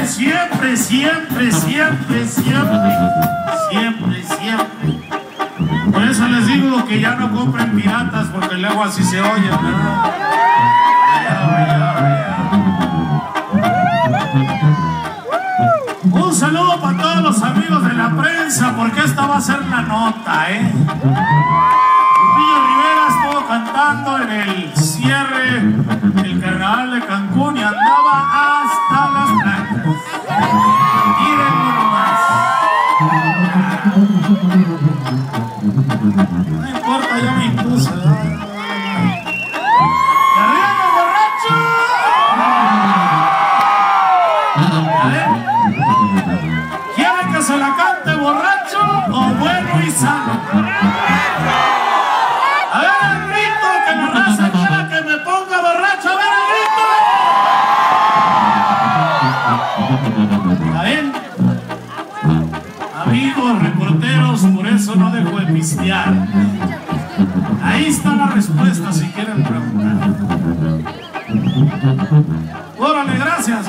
siempre, siempre, siempre, siempre, siempre, siempre. Por eso les digo que ya no compren piratas, porque luego así se oye, ¿verdad? Un saludo para todos los amigos de la prensa, porque esta va a ser la nota, ¿eh? Lupillo Rivera estuvo cantando en el cierre del carnaval de Cancún y andaba hasta las blancas. Mírenlo nomás. No importa, ya me impuse, ¿verdad? ¡Arriba, borracho! ¿Quieren que se la cante borracho o bueno y sano? A ver el grito, que la raza quiera que me ponga borracho. A ver el grito. ¿Está bien? Amigos reporteros, por eso no dejo de pistear. Ahí está la respuesta si quieren preguntar. Órale, gracias.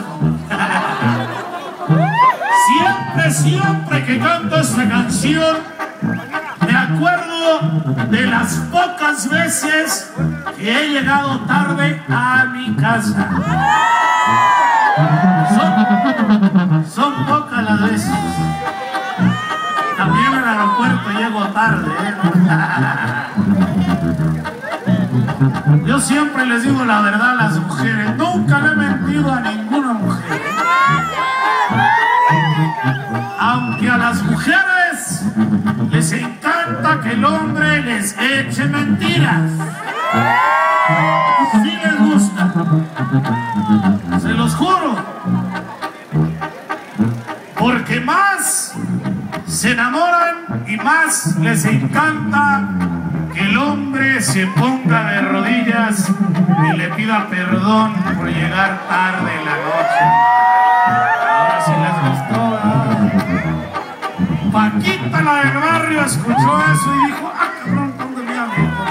Siempre, siempre que canto esta canción, me acuerdo de las pocas veces que he llegado tarde a mi casa. Son pocas las veces. También al aeropuerto llego tarde, ¿eh? Yo siempre les digo la verdad a las mujeres. Nunca le he mentido a ninguna mujer. Aunque a las mujeres les encanta que el hombre les eche mentiras. Sí les gusta. Se los juro. Porque más se enamoran y más les encanta que el hombre se ponga de rodillas y le pida perdón por llegar tarde en la noche. Ahora sí les gustó, ¿verdad? Paquita, la del barrio, escuchó eso y dijo: ¡ah, cabrón! ¿Dónde me hablo con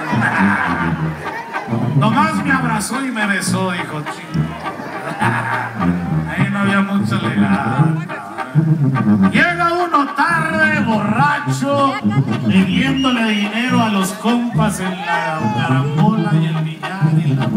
esto? Nomás me abrazó y me besó, dijo: chico. Ahí no había mucho legal. Llega uno tarde, borracho, pidiéndole dinero a los compas en la carambola y el billar y la...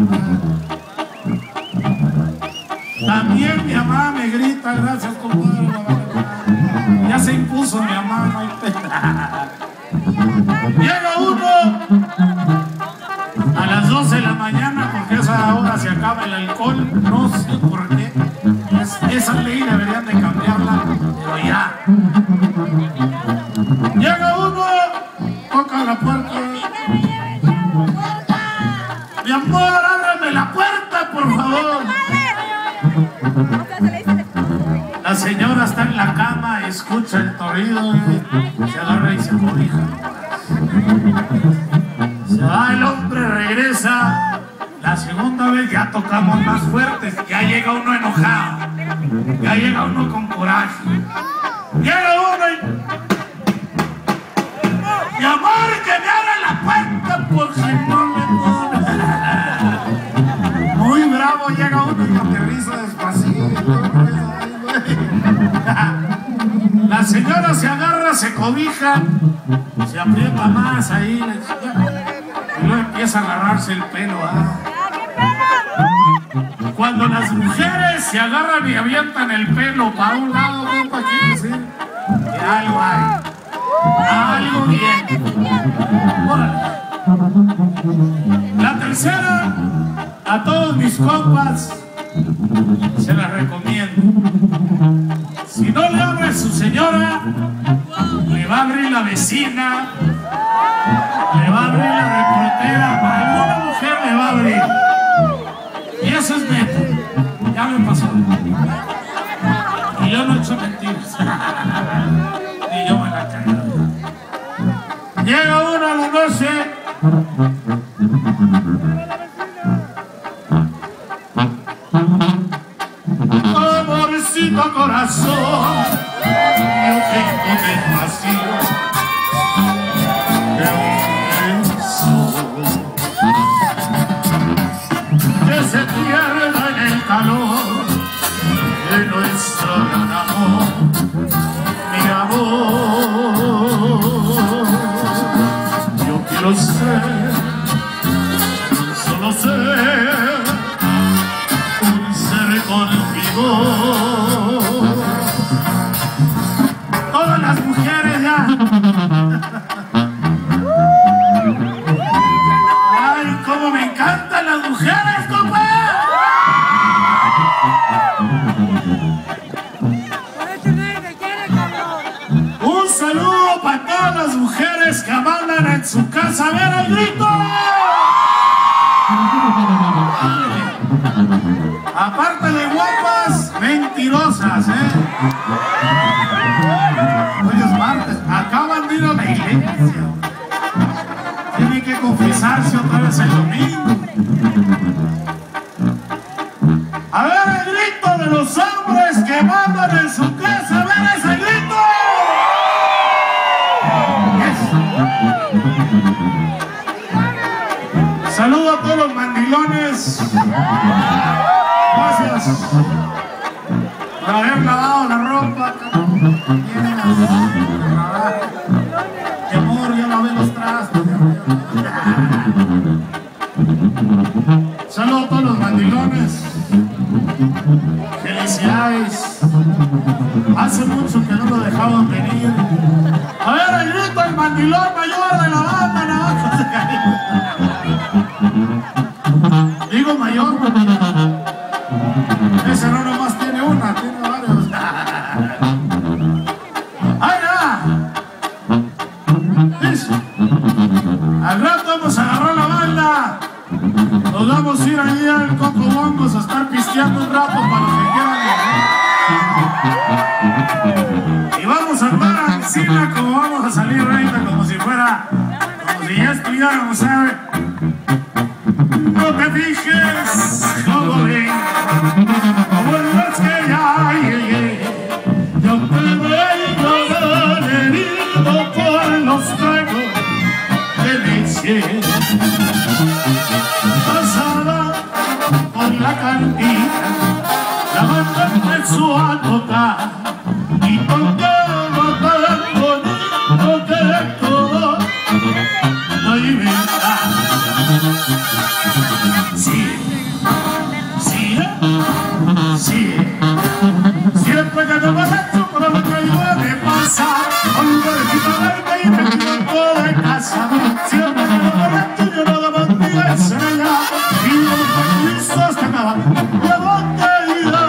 También mi mamá me grita: gracias, compadre. Ya se impuso mi mamá, no hay pena. Llega uno a las 12 de la mañana, porque a esa hora se acaba el alcohol, no sé por qué. Esa ley deberían de cambiarla, pero ya. Llega uno, toca la puerta. Mi amor, ábreme la puerta, por favor. La señora está en la cama, escucha el torrido, se agarra y se cobija. Se va el hombre, regresa. La segunda vez ya tocamos más fuertes, ya llega uno enojado, ya llega uno con coraje. Llega uno y... Mi amor, que me abra la puerta, porque no me pone. Muy bravo llega uno y aterriza despacito. La señora se agarra, se cobija, se aprieta más ahí, y luego empieza a agarrarse el pelo. Cuando las mujeres se agarran y avientan el pelo para un lado, para aquí, decir que algo hay, algo bien. La tercera, a todos mis compas, se la recomiendo. Si no le abre su señora, le va a abrir la vecina, le va a abrir la reportera, alguna mujer le va a abrir. Y eso es neto, ya me pasó. Y yo no he hecho mentiras. Ni yo me la cago. Llega uno a la noche. Amorcito corazón, yo tengo vacío de un beso que se pierda en el calor, en nuestro gran amor, mi amor. Yo quiero ser, solo ser, un ser contigo. Todas las mujeres ya. Ay, cómo me encantan las mujeres, compa. Un saludo para todas las mujeres que mandan en su casa a ver el grito. Aparte de guapas, mentirosas, Hoy es martes, acaban de ir a la iglesia. Tienen que confesarse otra vez el domingo. A ver el grito de los hombres que mandan en su casa. A ver ese grito. Yes. Saludo a todos los mandilones. Gracias por haber lavado la ropa. Mi amor, ya lavé los trastos. Saludos a todos los mandilones. Felicidades. Hace mucho que no lo dejaban venir. A ver el grito del mandilón mayor de la banda, digo mayor porque ese no nomás tiene una, tiene varios. ¡Ay, ya! Al rato vamos a agarrar la banda. Nos vamos a ir allí al Coco Bongos a estar pisteando un rato para los que quieran. Y vamos a andar a encima como vamos a salir ahorita, como si fuera, como si ya estuviéramos, ¿sabes? No te fijes, joven, como en las que ya llegué. Yo te vengo herido por los tragos de leche. Pasada por la cantina, la banda empezó a tocar y tocaba tan bonito que todo no inventa. Sí, sí, sí. Siempre que te borracho por lo que yo me pasa, olvidé verte y me equivoco de casa. Siempre que te borracho yo no debo estrella y los periodistas te acaban de botella.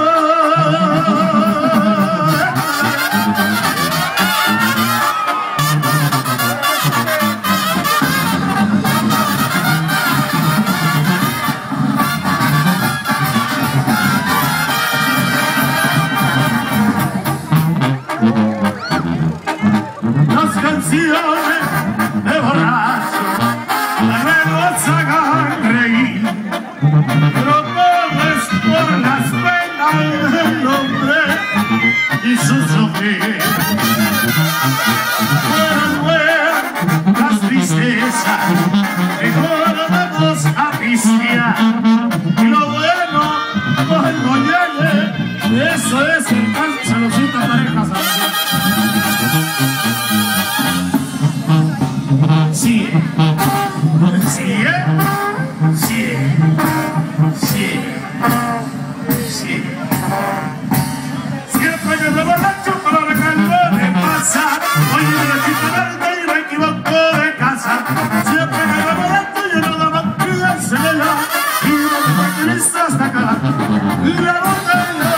Las canciones de borracho nos hagan reír, pero todo es por las penas del hombre y su sufrir. Para ver las tristezas, mejor vamos a pistear. Y lo bueno, cuando llegue, eso es el canto, saludcita parejas. Sí, sí, sí, sí, sí. Siempre que me borracho para la calma de pasar, hoy me necesito verte y me equivoco de casa. Siempre que me borracho yo no daba que se le da y los tranquilistas hasta acá. La botella.